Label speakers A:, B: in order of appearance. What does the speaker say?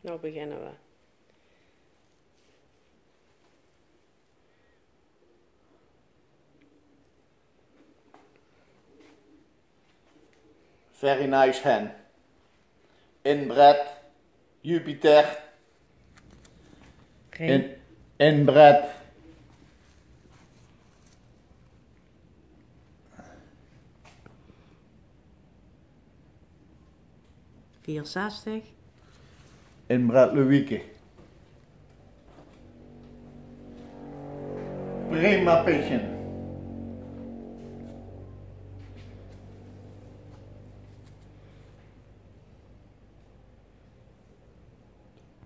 A: Nou beginnen we.
B: Very nice hand. Inbred, Jupiter. Inbred.
A: $4,60.
B: Inbred Louieke. Prima pitchen.